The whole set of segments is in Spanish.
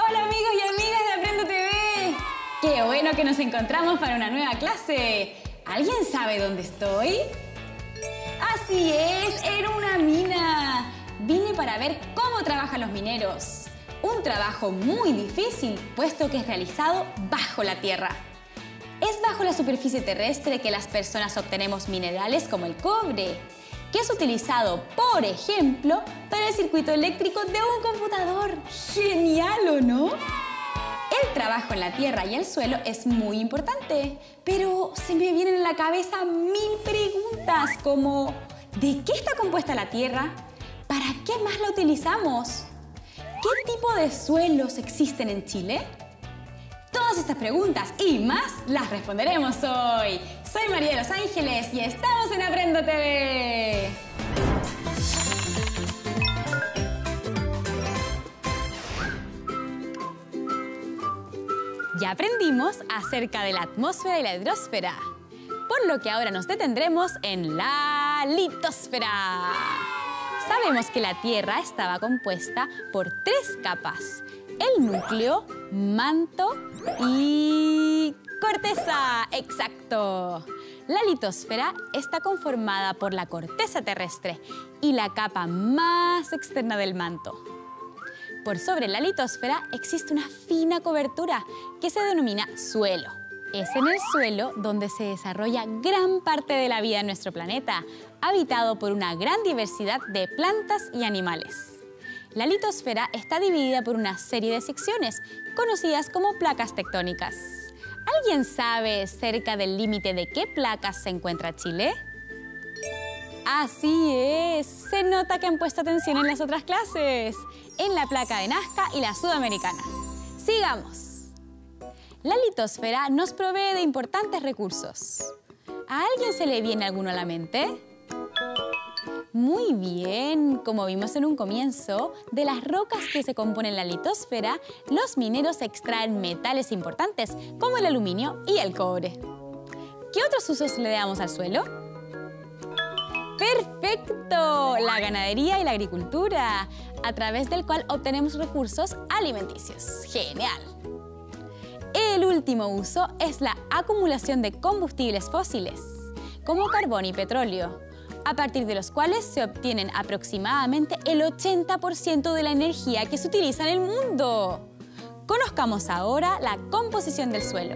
Hola amigos y amigas de Aprendo TV. ¡Qué bueno que nos encontramos para una nueva clase! ¿Alguien sabe dónde estoy? Así es, en una mina. Vine para ver cómo trabajan los mineros. Un trabajo muy difícil, puesto que es realizado bajo la tierra. Es bajo la superficie terrestre que las personas obtenemos minerales como el cobre, que es utilizado, por ejemplo, para el circuito eléctrico de un computador. ¡Genial!, ¿o no? El trabajo en la tierra y el suelo es muy importante, pero se me vienen a la cabeza mil preguntas como ¿de qué está compuesta la tierra? ¿Para qué más la utilizamos? ¿Qué tipo de suelos existen en Chile? Todas estas preguntas y más las responderemos hoy. Soy María de los Ángeles y estamos en Aprendo TV. Ya aprendimos acerca de la atmósfera y la hidrosfera, por lo que ahora nos detendremos en la litosfera. Sabemos que la Tierra estaba compuesta por 3 capas: el núcleo, manto y corteza. ¡Exacto! La litosfera está conformada por la corteza terrestre y la capa más externa del manto. Por sobre la litosfera existe una fina cobertura que se denomina suelo. Es en el suelo donde se desarrolla gran parte de la vida en nuestro planeta, habitado por una gran diversidad de plantas y animales. La litosfera está dividida por una serie de secciones, conocidas como placas tectónicas. ¿Alguien sabe cerca del límite de qué placas se encuentra Chile? Así es, se nota que han puesto atención en las otras clases, en la placa de Nazca y la sudamericana. ¡Sigamos! La litosfera nos provee de importantes recursos. ¿A alguien se le viene alguno a la mente? Muy bien, como vimos en un comienzo, de las rocas que se componen la litosfera, los mineros extraen metales importantes como el aluminio y el cobre. ¿Qué otros usos le damos al suelo? ¡Perfecto! La ganadería y la agricultura, a través del cual obtenemos recursos alimenticios. ¡Genial! El último uso es la acumulación de combustibles fósiles, como carbón y petróleo, a partir de los cuales se obtienen aproximadamente el 80% de la energía que se utiliza en el mundo. Conozcamos ahora la composición del suelo.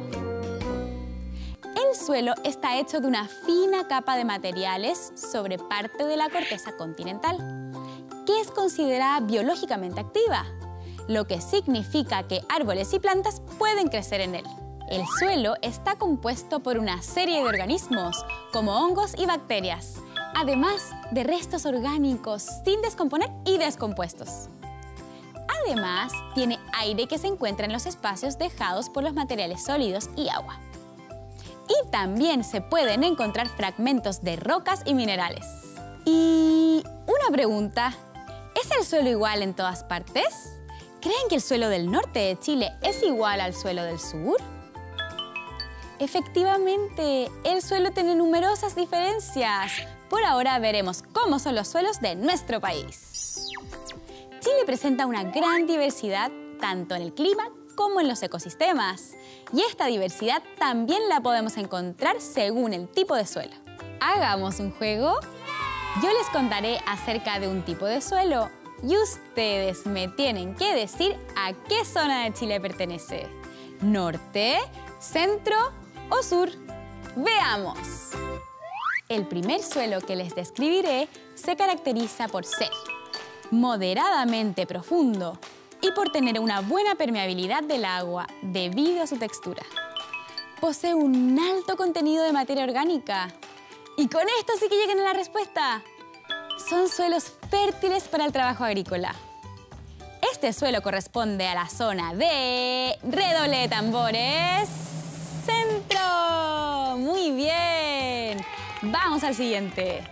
El suelo está hecho de una fina capa de materiales sobre parte de la corteza continental, que es considerada biológicamente activa, lo que significa que árboles y plantas pueden crecer en él. El suelo está compuesto por una serie de organismos, como hongos y bacterias, además de restos orgánicos sin descomponer y descompuestos. Además, tiene aire que se encuentra en los espacios dejados por los materiales sólidos y agua. Y también se pueden encontrar fragmentos de rocas y minerales. Y una pregunta, ¿es el suelo igual en todas partes? ¿Creen que el suelo del norte de Chile es igual al suelo del sur? Efectivamente, el suelo tiene numerosas diferencias. Por ahora veremos cómo son los suelos de nuestro país. Chile presenta una gran diversidad tanto en el clima como en los ecosistemas. Y esta diversidad también la podemos encontrar según el tipo de suelo. ¿Hagamos un juego? Yo les contaré acerca de un tipo de suelo y ustedes me tienen que decir a qué zona de Chile pertenece. ¿Norte, centro o sur? ¡Veamos! El primer suelo que les describiré se caracteriza por ser moderadamente profundo y por tener una buena permeabilidad del agua debido a su textura. Posee un alto contenido de materia orgánica. Y con esto sí que llegan a la respuesta. Son suelos fértiles para el trabajo agrícola. Este suelo corresponde a la zona de... ¡redoble de tambores! ¡Centro! ¡Muy bien! Vamos al siguiente.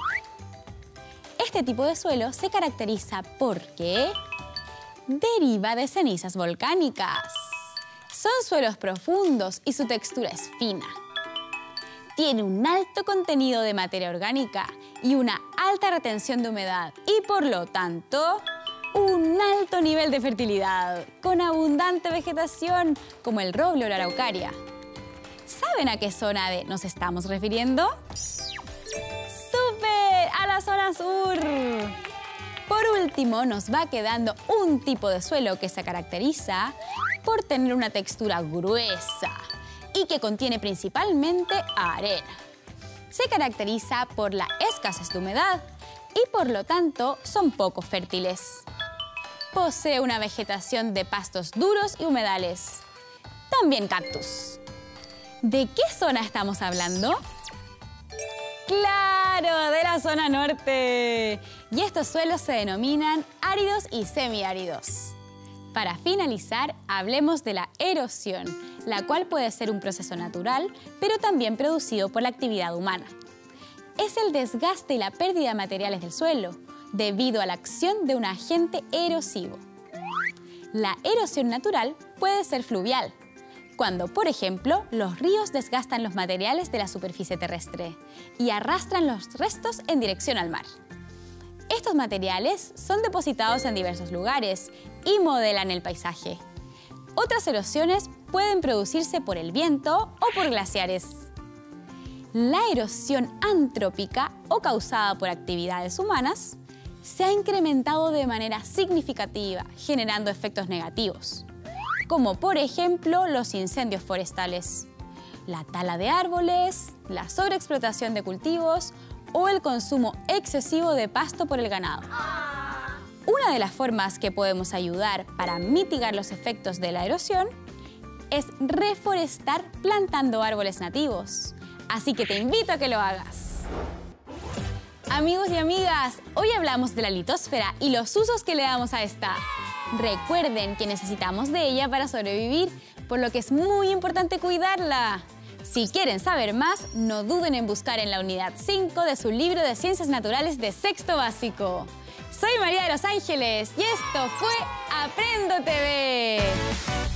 Este tipo de suelo se caracteriza porque deriva de cenizas volcánicas. Son suelos profundos y su textura es fina. Tiene un alto contenido de materia orgánica y una alta retención de humedad y, por lo tanto, un alto nivel de fertilidad, con abundante vegetación, como el roble o la araucaria. ¿Saben a qué zona nos estamos refiriendo? ¡Súper! ¡A la zona sur! Por último, nos va quedando un tipo de suelo que se caracteriza por tener una textura gruesa y que contiene principalmente arena. Se caracteriza por la escasez de humedad y por lo tanto son poco fértiles. Posee una vegetación de pastos duros y humedales. También cactus. ¿De qué zona estamos hablando? ¡Claro! De la zona norte. Y estos suelos se denominan áridos y semiáridos. Para finalizar, hablemos de la erosión, la cual puede ser un proceso natural, pero también producido por la actividad humana. Es el desgaste y la pérdida de materiales del suelo, debido a la acción de un agente erosivo. La erosión natural puede ser fluvial, cuando, por ejemplo, los ríos desgastan los materiales de la superficie terrestre y arrastran los restos en dirección al mar. Estos materiales son depositados en diversos lugares y modelan el paisaje. Otras erosiones pueden producirse por el viento o por glaciares. La erosión antrópica o causada por actividades humanas se ha incrementado de manera significativa, generando efectos negativos, como por ejemplo los incendios forestales, la tala de árboles, la sobreexplotación de cultivos o el consumo excesivo de pasto por el ganado. Una de las formas que podemos ayudar para mitigar los efectos de la erosión es reforestar plantando árboles nativos. Así que te invito a que lo hagas. Amigos y amigas, hoy hablamos de la litosfera y los usos que le damos a esta. Recuerden que necesitamos de ella para sobrevivir, por lo que es muy importante cuidarla. Si quieren saber más, no duden en buscar en la unidad 5 de su libro de Ciencias Naturales de sexto básico. Soy María de los Ángeles y esto fue Aprendo TV.